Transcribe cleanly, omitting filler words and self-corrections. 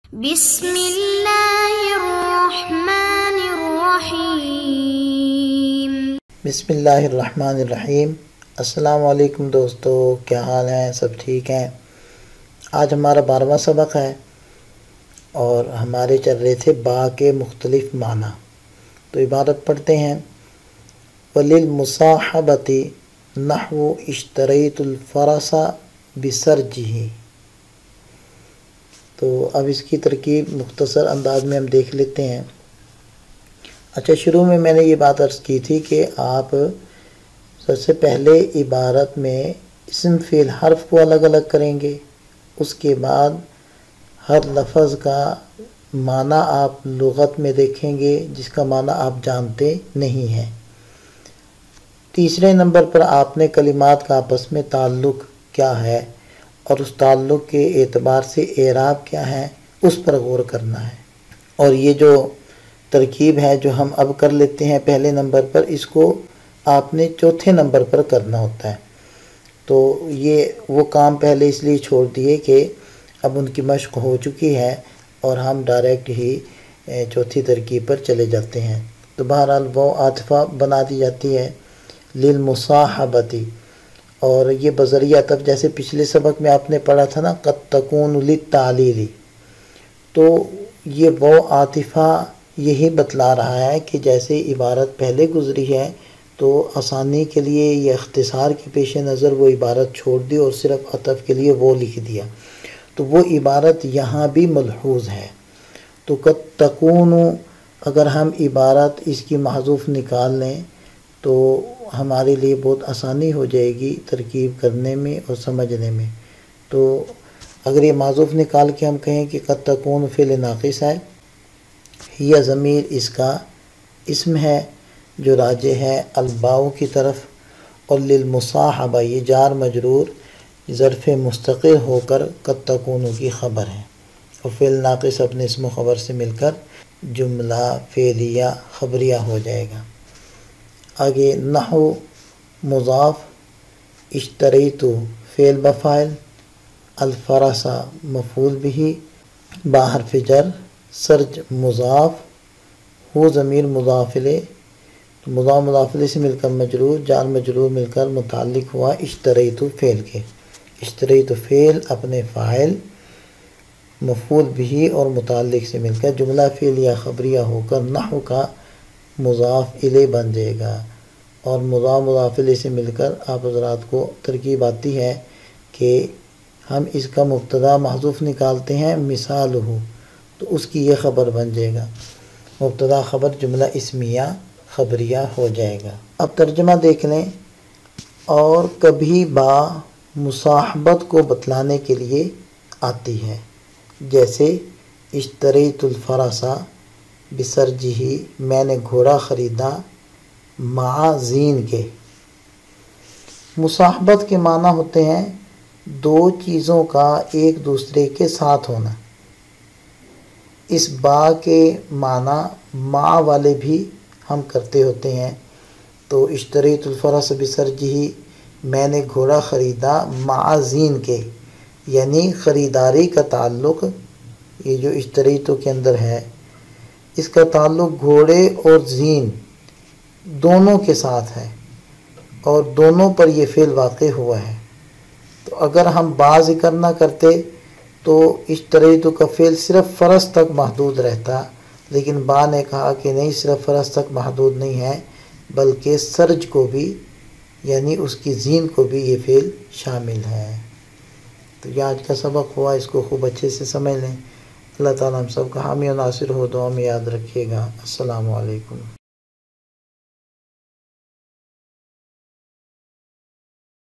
بسم اللہ الرحمن الرحیم۔ بسم اللہ الرحمن الرحیم۔ السلام علیکم دوستو، کیا حال ہیں؟ سب ٹھیک ہیں؟ آج ہمارا 12واں سبق ہے اور ہمارے چل رہے تھے با کے مختلف معنی۔ تو عبارت پڑھتے ہیں، وَلِلْمُصَاحَبَةِ نَحْوُ اشْتَرَيْتُ الْفَرَسَ بِسَرْجِهِ۔ تو اب اس کی ترکیب مختصر انداز میں ہم دیکھ لیتے ہیں۔ اچھا، شروع میں نے یہ بات عرض کی تھی کہ آپ سب سے پہلے عبارت میں اسم فعل حرف کو الگ الگ کریں گے، اس کے بعد ہر لفظ کا معنی آپ لغت میں دیکھیں گے جس کا معنی آپ جانتے نہیں ہیں۔ تیسرے نمبر پر آپ نے کلمات کا آپس میں تعلق کیا ہے اور اس تعلق کے اعتبار سے اعراب کیا ہے اس پر غور کرنا ہے۔ اور یہ جو ترکیب ہے جو ہم اب کر لیتے ہیں پہلے نمبر پر، اس کو آپ نے چوتھے نمبر پر کرنا ہوتا ہے۔ تو یہ وہ کام پہلے اس لیے چھوڑ دیے کہ اب ان کی مشق ہو چکی ہے اور ہم ڈائریکٹ ہی چوتھی ترکیب پر چلے جاتے ہیں۔ تو بہرحال وہ عاطفہ بنا دی جاتی ہے للمصاحبتی، اور یہ بذریعہ عطف جیسے پچھلے سبق میں آپ نے پڑھا تھا نا، قد تکون للتعلیل، تو یہ وہ عاطفہ یہی بتلا رہا ہے کہ جیسے عبارت پہلے گزری ہے تو آسانی کے لیے یہ اختصار کے پیش نظر وہ عبارت چھوڑ دی اور صرف عطف کے لیے وہ لکھ دیا، تو وہ عبارت یہاں بھی ملحوظ ہے۔ تو قد تکون، اگر ہم عبارت اس کی محذوف نکال لیں تو ہمارے لیے بہت آسانی ہو جائے گی ترکیب کرنے میں اور سمجھنے میں۔ تو اگر یہ محذوف نکال کے ہم کہیں کہ قد تکون فعل ناقص ہے، یہ ضمیر اس کا اسم ہے جو راجع ہے الباء کی طرف، اور للمصاحبہ یہ جار مجرور ظرف مستقر ہو کر قد تکون کی خبر ہے، اور فعل ناقص اپنے اسم و خبر سے مل کر جملہ فعلیہ خبریہ ہو جائے گا۔ آگے نحو مضاف، اشتریت فعل بفاعل، الفرس مفعول به، با حرف جر، سرج مضاف، ہو ضمیر مضاف الیہ، مضاف الیہ سے مل کر مجرور، جار مجرور مل کر متعلق ہوا اشتریت فعل کے۔ اشتریت فعل اپنے فاعل مفعول به اور متعلق سے مل کر جملہ فعلیہ خبریہ ہو کر نحو کا مضاف الیہ بن جائے گا، اور مضاف الیہ سے مل کر آپ حضرات کو ترکیب آتی ہے کہ ہم اس کا مبتدا محذوف نکالتے ہیں مثال ہو، تو اس کی یہ خبر بن جائے گا، مبتدا خبر جملہ اسمیہ خبریہ ہو جائے گا۔ اب ترجمہ دیکھ لیں، اور کبھی با مصاحبت کو بتلانے کے لیے آتی ہے، جیسے اشتریت الفرس بسرجہ، میں نے گھوڑا خریدا مع زین کے۔ مصاحبت کے معنی ہوتے ہیں دو چیزوں کا ایک دوسرے کے ساتھ ہونا۔ اس با کے معنی مع والے بھی ہم کرتے ہوتے ہیں، تو اشتریت الفرس بسرجہ، میں نے گھوڑا خریدا مع زین کے، یعنی خریداری کا تعلق، یہ جو اشتریتو کے اندر ہے اس کا تعلق گھوڑے اور زین دونوں کے ساتھ ہے، اور دونوں پر یہ فعل واقع ہوا ہے۔ تو اگر ہم با ذکر نہ کرتے تو اشتریتو کا فعل صرف فرس تک محدود رہتا، لیکن با نے کہا کہ نہیں، صرف فرس تک محدود نہیں ہے بلکہ سرج کو بھی، یعنی اس کی زین کو بھی یہ فعل شامل ہے۔ تو یہ آج کا سبق ہوا، اس کو خوب اچھے سے سمجھ لیں۔ اللہ تعالیٰ ہم سب کا حامی و ناصر ہو، دعا میں یاد رکھیے گا۔ السلام علیکم۔